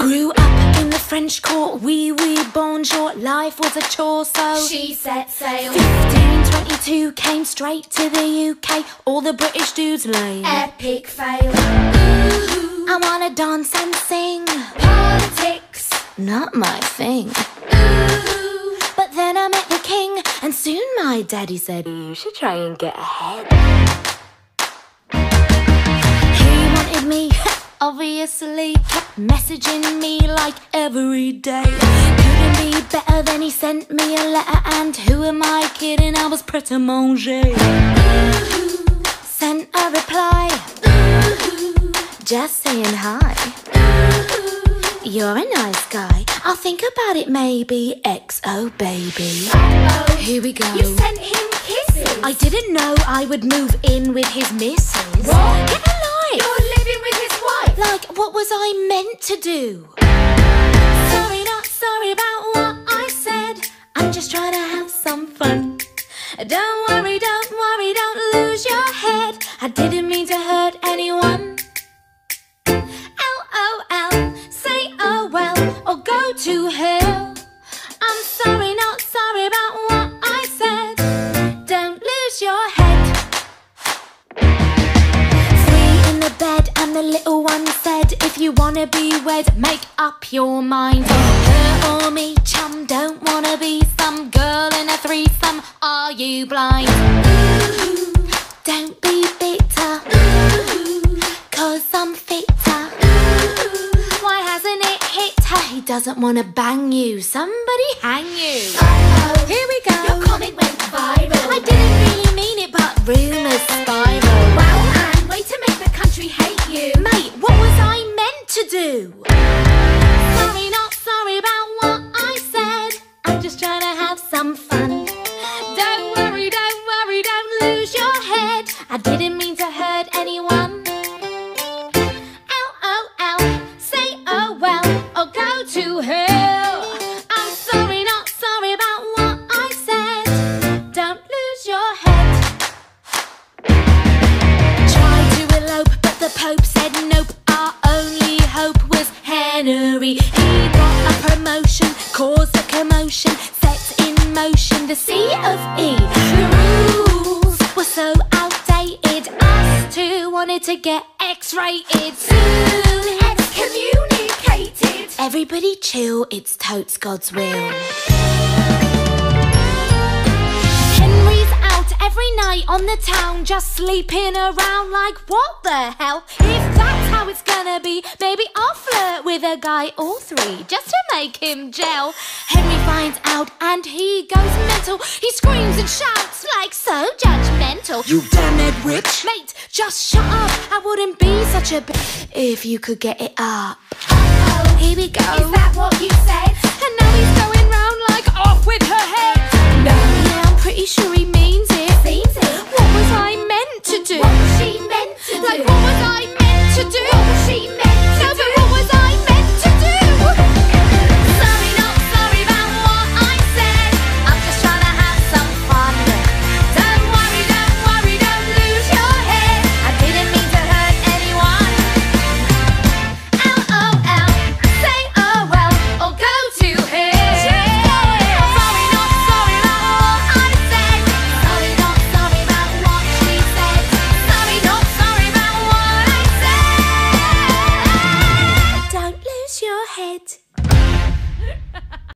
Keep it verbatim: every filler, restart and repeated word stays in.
Grew up in the French court, wee wee bonjour, life was a chore, so she set sail. fifteen twenty-two came straight to the U K, all the British dudes lame. Epic fail. Ooh, I wanna dance and sing. Politics, not my thing. ooh. But then I met the king, and soon my daddy said, you should try and get ahead. He wanted me, obviously, kept messaging me like every day. Couldn't be better than he sent me a letter, and who am I kidding, I was prêt à manger. Ooh. Sent a reply, Ooh. just saying hi. Ooh. You're a nice guy, I'll think about it maybe, X O baby. Uh-oh. Here we go. You sent him kisses. I didn't know I would move in with his missus. What? Get a life. You're living with his wife. Like, what was I meant to do? Sorry, not sorry about what I said. I'm just trying to have some fun. Don't worry, don't worry, don't lose your head. I didn't mean to hurt anyone. L O L, say oh well, or go to hell. I'm sorry, not sorry about what I said. Don't lose your head. Three in the bed and the little one said, if you wanna be wed, make up your mind. Her or me, chum, don't wanna be some girl in a threesome. Are you blind? Ooh. Don't be bitter, Ooh. cause I'm fitter. Why hasn't it hit her? He doesn't wanna bang you. Somebody hang you. Uh-oh. Here we go. Your comment went viral. I didn't really mean it, but rumours spiral. Wow, and way to make the country hate you. Mate, what was I meant to do? Sorry, not sorry about what I said. I'm just trying to have some fun. Don't worry, don't worry, don't lose your head. I didn't mean to hurt anyone. L O L, say oh well, or go to hell. I'm sorry, not sorry about what I said. Don't lose your head. Tried to elope, but the Pope said nope. Our only hope was Henry. He got a promotion, caused a commotion, set in motion the C of E. The rules were so outdated, us two wanted to get X-rated. Soon excommunicated. Everybody chill, it's totes God's will. Henry's out every night on the town, just sleeping around like what the hell? If that's how it's gonna be, maybe I'll flirt with a guy or three, just to make him gel. Henry finds out and he goes mental. He screams and shouts like so judgmental. You damned witch! Mate, just shut up, I wouldn't be such a b if you could get it up. Uh-oh. Here we go. Is that what you said? And now he's going round like off with her head. No. Yeah, I'm pretty sure he means it. Seems it. What was I meant to do? What was she meant to do? Like, what was I meant to do? What was she meant to No, do? but what was I meant to do? Sorry, not sorry about what I said. I'm just trying to have some fun. Don't worry, don't worry, don't lose your head. I didn't mean to hurt anyone. L O L, say oh well, or go to hell. Sorry, not sorry about what I said. Sorry, not sorry about what she said. Sorry, not sorry about what I said. Don't lose your head.